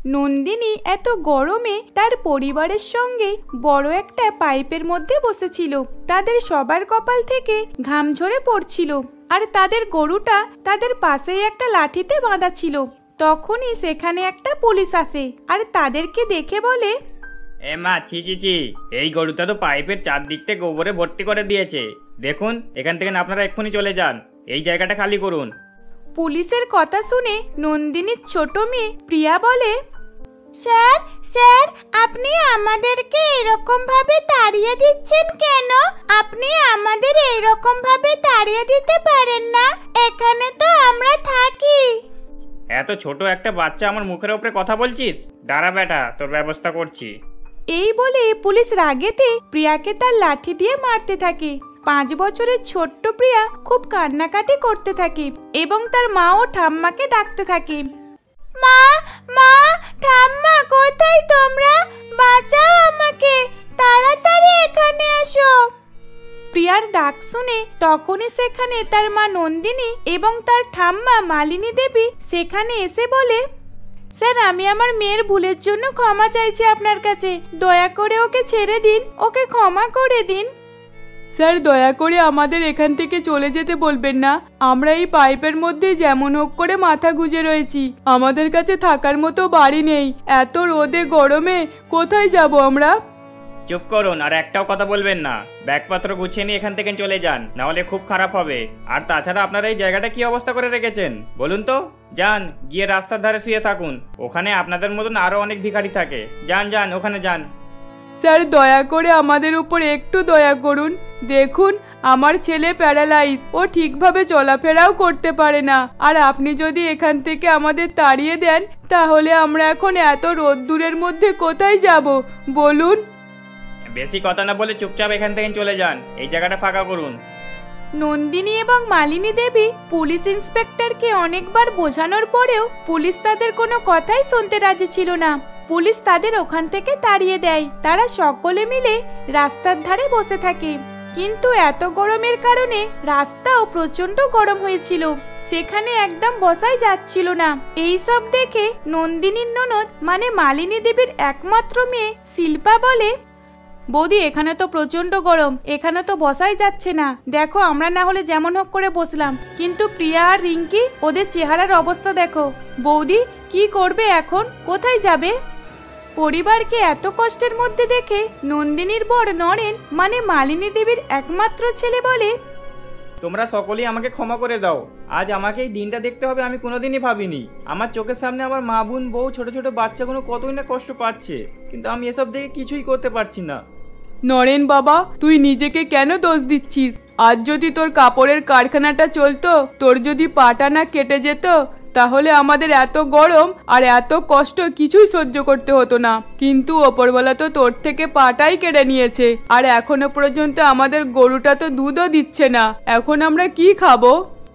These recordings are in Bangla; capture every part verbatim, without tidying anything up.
নন্দিনী এত গরমে তার পরিবারের সঙ্গে বড় একটা পাইপের মধ্যে বসেছিল। তাদের সবার কপাল থেকে ঘাম ঝরে পড়ছিল, আর তাদের গরুটা তাদের পাশেই একটা লাঠিতে বাঁধা ছিল। তখনই সেখানে একটা পুলিশ আসে আর তাদেরকে দেখে বলে, এ মা, ছি ছি ছি, এই গরুটা তো পাইপের চারদিকটা গোবরে ভর্তি করে দিয়েছে। দেখুন, এখান থেকে আপনারা এক্ষুনি চলে যান, এই জায়গাটা খালি করুন। পুলিশের কথা শুনে নন্দিনীর ছোট মেয়ে প্রিয়া বলে, স্যার স্যার আপনি আমাদেরকে এরকম ভাবে তাড়িয়ে দিচ্ছেন কেন? আপনি আমাদের এরকম ভাবে তাড়িয়ে দিতে পারেন না, এখানে তো আমরা থাকি। এত ছোট একটা বাচ্চা আমার মুখের উপরে কথা বলছিস? দাঁড়া বেটা, তোর ব্যবস্থা করছি। এই বলে পুলিশ রাগেতে প্রিয়াকে তার লাঠি দিয়ে মারতে থাকে। পাঁচ বছরের ছোট্ট প্রিয়া খুব কান্নাকাটি করতে থাকে এবং তার মা ও ঠাম্মাকে ডাকতে থাকে, মা মা ঠাম্মা কোথায় তোমরা? বাঁচাও আমাকে, তাড়াতাড়ি এখানে আসো। প্রিয়ার ডাক শুনে তখনই সেখানে তার মা নন্দিনী এবং তার ঠাম্মা মালিনী দেবী সেখানে এসে বলে, স্যার আমি আমার মেয়ের ভুলের জন্য ক্ষমা চাইছি আপনার কাছে, দয়া করে ওকে ছেড়ে দিন, ওকে ক্ষমা করে দিন। স্যার দয়া করে আমাদের এখান থেকে চলে যেতে বলবেন না, আমরা এই পাইপের মধ্যে যেমন হোক করে মাথা গুঁজে রয়েছি, আমাদের কাছে থাকার মতো বাড়ি নেই, এত রোদে গরমে কোথায় যাব আমরা? চুপ করুন, আর একটাও কথা বলবেন না। ব্যাগপত্র গুছিয়ে নিয়ে এখান থেকে চলে যান, না হলে খুব খারাপ হবে। আর তাছাড়া আপনারা এই জায়গাটা কি অবস্থা করে রেখেছেন বলুন তো? যান, গিয়ে রাস্তার ধারে শুয়ে থাকুন, ওখানে আপনাদের মতন আরো অনেক ভিখারি থাকে। যান যান, ওখানে যান। স্যার দয়া করে আমাদের উপর একটু দয়া করুন, দেখুন আমার ছেলে প্যারালাইজ, ও ঠিকভাবে চলাফেরাও করতে পারে না, আর আপনি যদি এখান থেকে আমাদের তাড়িয়ে দেন তাহলে আমরা এখন এত রোদ্দুরের মধ্যে কোথায় যাব বলুন? বেশি কথা না বলে চুপচাপ এখান থেকে চলে যান, এই জায়গাটা ফাঁকা করুন। নন্দিনী এবং মালিনী দেবী পুলিশ ইন্সপেক্টরকে অনেকবার বোঝানোর পরেও পুলিশ তাদের কোনো কথাই শুনতে রাজি ছিল না। পুলিশ তাদের ওখান থেকে তাড়িয়ে দেয়। তারা সকলে মিলে রাস্তার ধারে বসে থাকে, কিন্তু এত গরমের কারণে রাস্তাও প্রচন্ড গরম হয়েছিল, সেখানে একদম বসাই যাচ্ছিল না। এই সব দেখে নন্দিনীর ননদ মানে মালিনী দেবীর একমাত্র মেয়ে শিল্পা বলে, বৌদি এখানে তো প্রচন্ড গরম, এখানে তো বসাই যাচ্ছে না, দেখো আমরা না হলে যেমন হোক করে বসলাম, কিন্তু প্রিয়া আর রিঙ্কি ওদের চেহারার অবস্থা দেখো। বৌদি কি করবে এখন, কোথায় যাবে? পরিবারকে এত কষ্টের মধ্যে দেখে নন্দিনীর বর নরেন মানে মালিনী দেবীর একমাত্র ছেলে বলে, তোমরা সকলেই আমাকে ক্ষমা করে দাও, আজ আমাকে এই দিনটা দেখতে হবে আমি কোনোদিনই ভাবিনি। আমার চোখের সামনে আমার মা বোন বউ ছোট ছোট বাচ্চাগুলো কতই না কষ্ট পাচ্ছে, কিন্তু আমি এসব দেখে কিছুই করতে পারছি না। নরেন বাবা, তুই নিজেকে কেন দোষ দিচ্ছিস? আজ যদি তোর কাপড়ের কারখানাটা চলতো, তোর যদি পাটা না কেটে যেত, তাহলে আমাদের এত গরম আর এত কষ্ট কিছুই সহ্য করতে হতো না, কিন্তু ওপরওয়ালা তো তোর থেকে পাটাই কেড়ে নিয়েছে, আর এখনো পর্যন্ত আমাদের গরুটা তো দুধও দিচ্ছে না, এখন আমরা কি খাবো?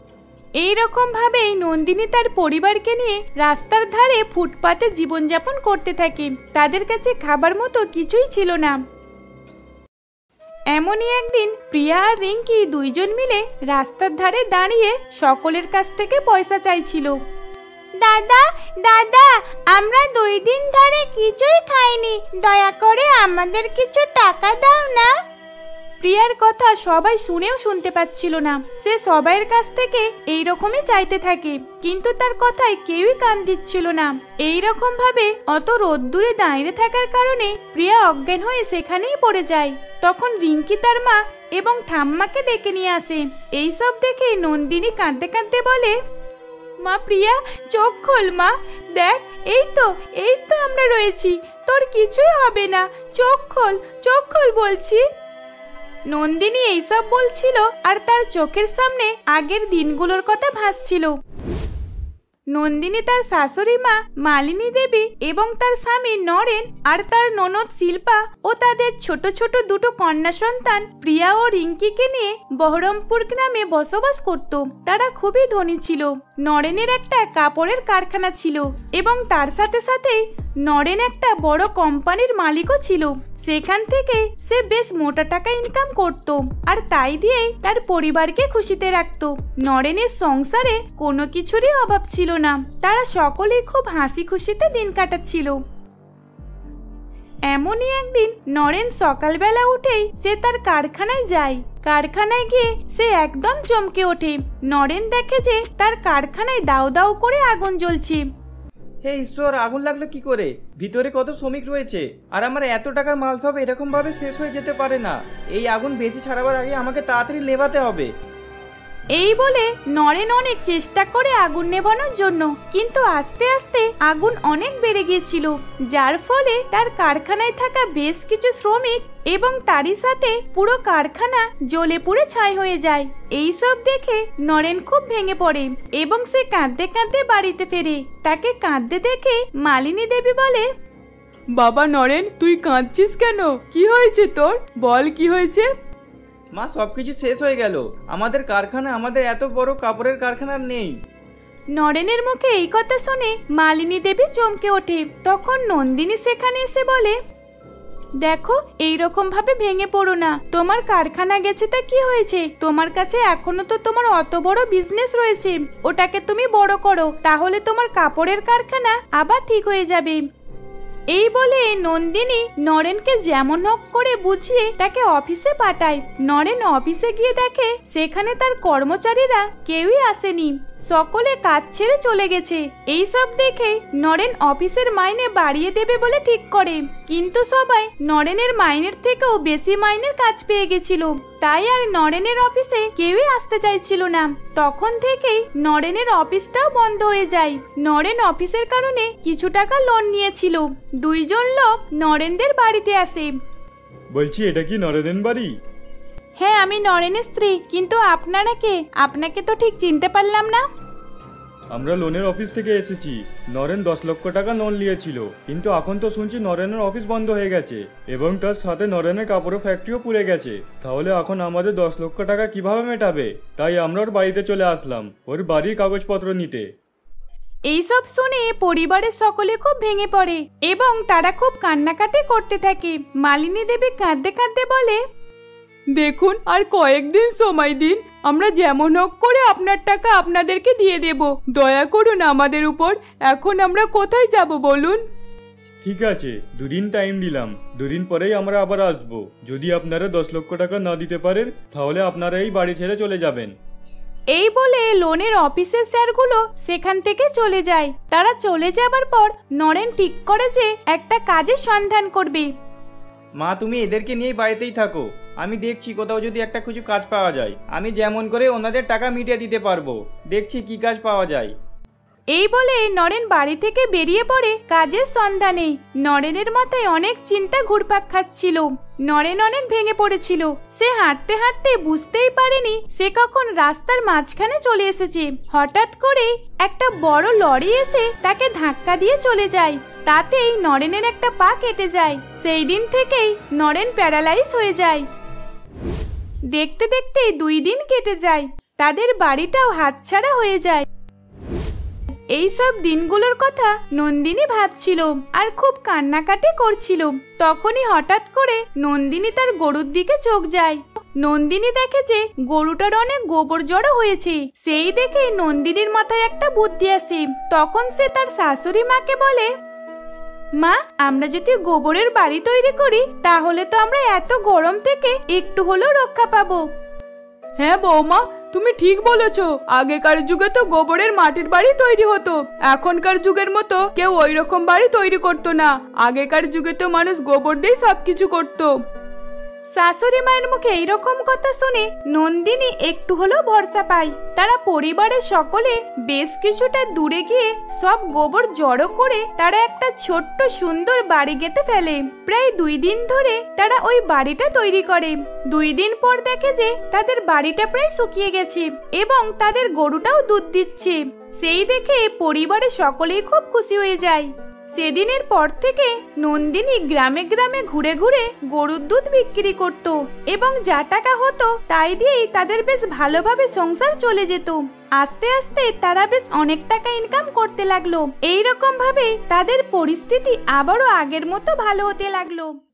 এইরকম ভাবেই নন্দিনী তার পরিবারকে নিয়ে রাস্তার ধারে ফুটপাতে জীবনযাপন করতে থাকে। তাদের কাছে খাবার মতো কিছুই ছিল না। এমনই একদিন প্রিয়া আর রিঙ্কি দুইজন মিলে রাস্তার ধারে দাঁড়িয়ে সকলের কাছ থেকে পয়সা চাইছিল। দাদা দাদা আমরা দুই দিন ধরে কিছুই খাইনি, দয়া করে আমাদের কিছু টাকা দাও না। প্রিয়ার কথা সবাই শুনেও শুনতে পাচ্ছিল না, সে সবাইয়ের কাছ থেকে এই রকমই চাইতে থাকে, কিন্তু তার কথায় কেউই কান দিচ্ছিল না। এই রকম ভাবে অত রোদ্দুরে দাঁড়িয়ে থাকার কারণে প্রিয়া অজ্ঞান হয়ে সেখানেই পড়ে যায়। তখন রিঙ্কি তার মা এবং ঠাম্মাকে ডেকে নিয়ে আসে। এই সব দেখে নন্দিনী কাঁদতে কাঁদতে বলে, মা প্রিয়া চোখ খোল মা, দেখ এই তো এই তো আমরা রয়েছি, তোর কিছুই হবে না, চোখ খোল চোখ খোল বলছি। নন্দিনী এইসব বলছিল আর তার চোখের সামনে আগের দিনগুলোর কথা ভাসছিল। নন্দিনী তার শাশুড়ি মা মালিনী দেবী এবং তার স্বামী নরেন আর তার ননদ শিল্পা ও তাদের ছোট ছোট দুটো কন্যা সন্তান প্রিয়া ও রিঙ্কিকে নিয়ে বহরমপুর গ্রামে বসবাস করত। তারা খুবই ধনী ছিল। নরেনের একটা কাপড়ের কারখানা ছিল এবং তার সাথে সাথে নরেন একটা বড় কোম্পানির মালিকও ছিল। সেখান থেকে সে বেশ মোটা টাকা ইনকাম করত আর তাই দিয়েই তার পরিবারকে খুশিতে রাখত। নরেনের সংসারে কোনো কিছুরই অভাব ছিল না, তারা সকলেই খুব হাসি খুশিতে দিন কাটাচ্ছিল। এমনই একদিন নরেন সকালবেলা উঠেই সে তার কারখানায় যায়। কারখানায় গিয়ে সে একদম চমকে ওঠে। নরেন দেখে যে তার কারখানায় দাউ দাউ করে আগুন জ্বলছে। হে ঈশ্বর, আগুন লাগলো কি করে? ভিতরে কত শ্রমিক রয়েছে, আর আমার এত টাকার মাল সব এরকম ভাবে শেষ হয়ে যেতে পারে না। এই আগুন বেশি ছাড়াবার আগে আমাকে তাড়াতাড়ি নেভাতে হবে। এই বলে নরেন অনেক চেষ্টা করে আগুন নেভানোর জন্য, কিন্তু আস্তে আস্তে আগুন অনেক বেড়ে গিয়েছিল, যার ফলে তার কারখানায় থাকা বেশ কিছু শ্রমিক এবং তারই সাথে পুরো কারখানা জ্বলে পুড়ে ছাই হয়ে যায়। এই সব দেখে নরেন খুব ভেঙে পড়ে এবং সে কাঁদতে কাঁদতে বাড়িতে ফেরে। তাকে কাঁদতে দেখে মালিনী দেবী বলে, বাবা নরেন, তুই কাঁদছিস কেন? কি হয়েছে তোর? বল কি হয়েছে? মা, সবকিছু শেষ হয়ে গেল। আমাদের কারখানা, আমাদের এত বড় কাপড়ের কারখানা নেই। নরেনের মুখে এই কথা শুনে মালিনী দেবী চমকে ওঠে। তখন নন্দিনী সেখানে এসে বলে, দেখো, এইরকম ভাবে ভেঙে পড়ো না। তোমার কারখানা গেছে তা কি হয়েছে? তোমার কাছে এখনো তো তোমার অত বড় বিজনেস রয়েছে, ওটাকে তুমি বড় করো, তাহলে তোমার কাপড়ের কারখানা আবার ঠিক হয়ে যাবে। এই বলে নন্দিনী নরেনকে যেমন হোক করে বুঝিয়ে তাকে অফিসে পাঠায়। নরেন অফিসে গিয়ে দেখে সেখানে তার কর্মচারীরা কেউই আসেনি, সকলে কাজ ছেড়ে চলে গেছে। এই সব দেখে নরেন অফিসের মাইনে বাড়িয়ে দেবে বলে ঠিক করে, কিন্তু সবাই নরেনের মাইনের থেকেও বেশি মাইনের কাজ পেয়ে গেছিল, তাই আর নরেনের অফিসে কেউই আসতে চাইছিল না। তখন থেকেই নরেনের অফিসটাও বন্ধ হয়ে যায়। নরেন অফিসের কারণে কিছু টাকা লোন নিয়েছিল। দুইজন লোক নরেনদের বাড়িতে আসে। বলছি, এটা কি নরেনের বাড়ি? হ্যাঁ, আমি নরেনের স্ত্রী, কিন্তু আপনারা কে? আপনাকে তো ঠিক চিনতে পারলাম না। আমরা লোনের অফিস থেকে এসেছি। নরেন দশ লক্ষ টাকা লোন নিয়েছিল, কিন্তু এখন তো শুনছি নরেনের অফিস বন্ধ হয়ে গেছে এবং তার সাথে নরেনের কাপড়ের ফ্যাক্টরিও পুড়ে গেছে। তাহলে এখন আমাদের দশ লক্ষ টাকা কিভাবে মেটাবে? তাই আমরা ওর বাড়িতে চলে আসলাম ওর বাড়ির কাগজপত্র নিতে। এইসব শুনে পরিবারের সকলে খুব ভেঙে পড়ে এবং তারা খুব কান্নাকাটি করতে থাকে। মালিনী দেবী কাঁদতে কাঁদতে বলে, দেখুন, আর কয়েকদিন সময় দিন, আমরা যেমন হোক করে আপনার টাকা আপনাদেরকে দিয়ে দেব। দয়া করুন আমাদের উপর। এখন আমরা কোথায় যাব বলুন? ঠিক আছে, দুদিন টাইম দিলাম, দুদিন পরেই আমরা আবার আসবো। যদি আপনারা দশ লক্ষ টাকা না দিতে পারেন তাহলে আপনারা এই বাড়ি ছেড়ে চলে যাবেন। এই বলে লোনের অফিসের স্যারগুলো সেখান থেকে চলে যায়। তারা চলে যাবার পর নরেন ঠিক করে যে একটা কাজের সন্ধান করবে। মা, তুমি এদেরকে নিয়ে বাড়িতেই থাকো, আমি দেখছি কোথাও যদি একটা কিছু কাজ পাওয়া যায়। আমি যেমন করে ওনাদের টাকা মিটিয়ে দিতে পারবো, দেখছি কি কাজ পাওয়া যায়। এই বলে নরেন বাড়ি থেকে বেরিয়ে পড়ে কাজের সন্ধানে। নরেনের মাথায় অনেক চিন্তা ঘুরপাক খাচ্ছিল। নরেন অনেক ভেঙে পড়েছিল। সে হাঁটতে হাঁটতে বুঝতেই পারেনি সে কখন রাস্তার মাঝখানে চলে এসেছে। হঠাৎ করে একটা বড় লরি এসে তাকে ধাক্কা দিয়ে চলে যায়। তাতেই নরেনের একটা পা কেটে যায়। সেই দিন থেকেই নরেন প্যারালাইজ হয়ে যায়। দেখতে দেখতে দুই দিন কেটে যায়। তাদের বাড়িটাও হাতছাড়া হয়ে যায়। এই সব দিনগুলোর কথা নন্দিনী ভাবছিল আর খুব কান্নাকাটি করছিল। তখনই হঠাৎ করে নন্দিনী তার গরুর দিকে চোখ যায়। নন্দিনী দেখে যে গরুটার অনেক গোবর জড়ো হয়েছে। সেই দেখে নন্দিনীর মাথায় একটা বুদ্ধি আসে। তখন সে তার শাশুড়ি মাকে বলে, মা, আমরা যদি গোবরের বাড়ি তৈরি করি তাহলে তো আমরা এত গরম থেকে একটু হলেও রক্ষা পাবো। হ্যাঁ বৌমা, তুমি ঠিক বলেছ। আগেকার যুগে তো গোবরের মাটির বাড়ি তৈরি হতো। এখনকার যুগের মতো কেউ ওই রকম বাড়ি তৈরি করতো না। আগেকার যুগে তো মানুষ গোবর দিয়ে সবকিছু করতো। শাশুড়ি মায়ের মুখে এইরকম কথা শুনে নন্দিনী একটু হলেও ভরসা পায়। তারা পরিবারের সকলে বেশ কিছুটা দূরে গিয়ে সব গোবর জড়ো করে তারা একটা ছোট্ট সুন্দর বাড়ি গেঁথে ফেলে। প্রায় দুই দিন ধরে তারা ওই বাড়িটা তৈরি করে। দুই দিন পর দেখে যে তাদের বাড়িটা প্রায় শুকিয়ে গেছে এবং তাদের গরুটাও দুধ দিচ্ছে। সেই দেখে পরিবারের সকলেই খুব খুশি হয়ে যায়। সেদিনের পর থেকে নন্দিনী গ্রামে গ্রামে ঘুরে ঘুরে গরুর দুধ বিক্রি করত এবং যা টাকা হতো তাই দিয়েই তাদের বেশ ভালোভাবে সংসার চলে যেত। আস্তে আস্তে তারা বেশ অনেক টাকা ইনকাম করতে লাগলো। এইরকম ভাবে তাদের পরিস্থিতি আবারও আগের মতো ভালো হতে লাগলো।